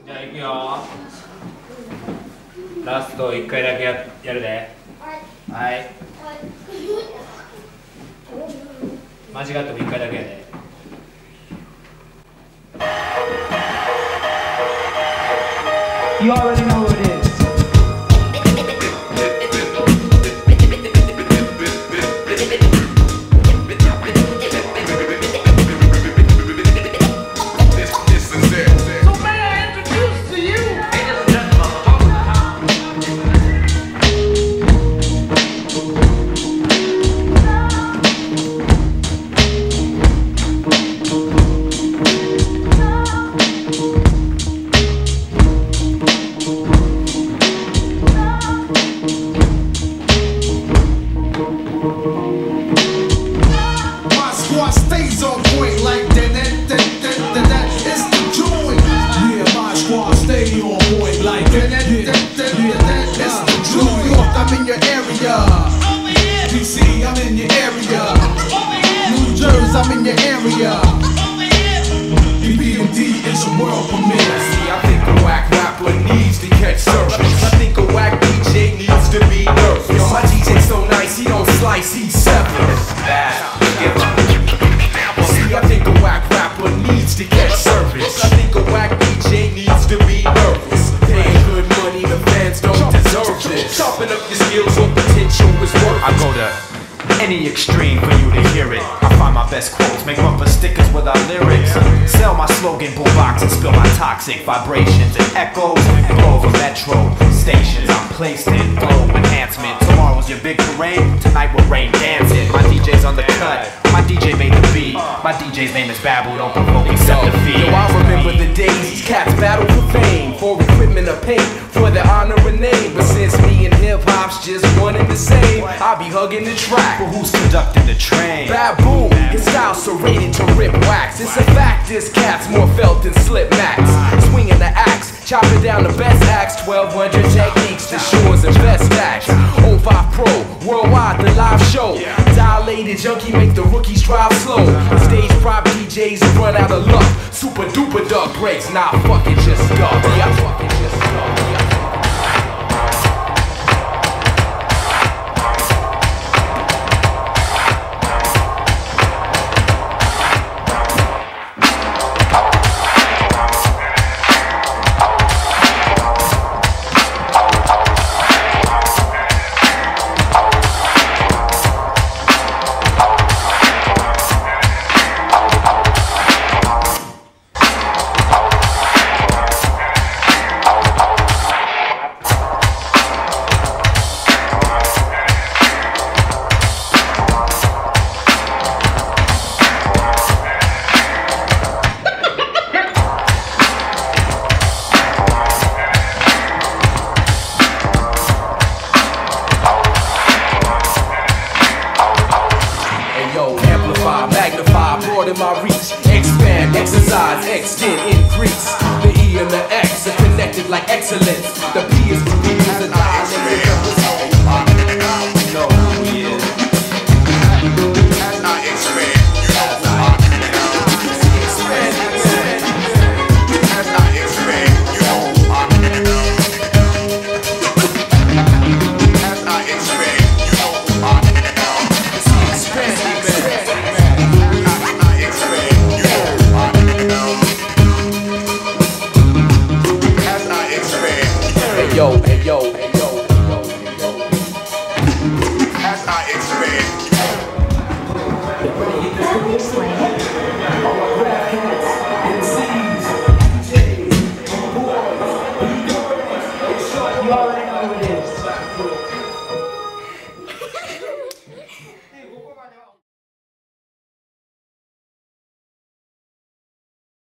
じゃあ行くよ。ラスト1回だけやるで。はい。間違っても1回だけやで。You already know what it is. Stays on point like that. It's the joint. Yeah, my squad stay on point like that. It's the joint. New York, I'm in your area. DC, I'm in your area. New Jersey, I'm in your area. BBMD is a world premiere. See, I think a whack rapper needs to catch service. I think a whack DJ needs to be nervous. Yo, my DJ's so nice, he don't slice, he severs. Bad, give up. I think a whack rapper needs to get service. I think a whack DJ needs to be nervous. Paying good money, the fans don't deserve this. Sharpen up your skills, what potential is worth. I go to any extreme for you to hear it. I find my best quotes, make bumper stickers with our lyrics. Sell my slogan, boombox, and spill my toxic vibrations and echoes. Blow over metro stations, I'm placed in glow enhancement. Tomorrow's your big parade, tonight we'll rain dancing. My DJ's on the cut, my DJ made the beat. My DJ's name is Babble, don't provoke, accept defeat. Yo, I remember the days these cats battled for fame, for equipment or paint, for their honor and name. But since me and hip-hop's just one and the same, I'll be hugging the track. But who's conducting the train? Baboon, his style serrated to rip wax. It's a fact this cat's more felt than slip max. Swinging the axe, chopping down the best acts. 1200 techniques, the shores and best stacks. 05 Pro, worldwide the live show. Dilated junkie make the rookies drive slow. Stage prop DJs run out of luck. Super duper duck breaks, nah fuck it, just go. Yeah, fuck it, just go. Magnify, broaden my reach, expand, exercise, extend, increase. The E and the X are connected like excellence. The P is for me, is a dialect. You know who he is. As I expand, you know who I am. Expand, as I expand, you know who I am. As I expand, you know who I am. Expand, yo,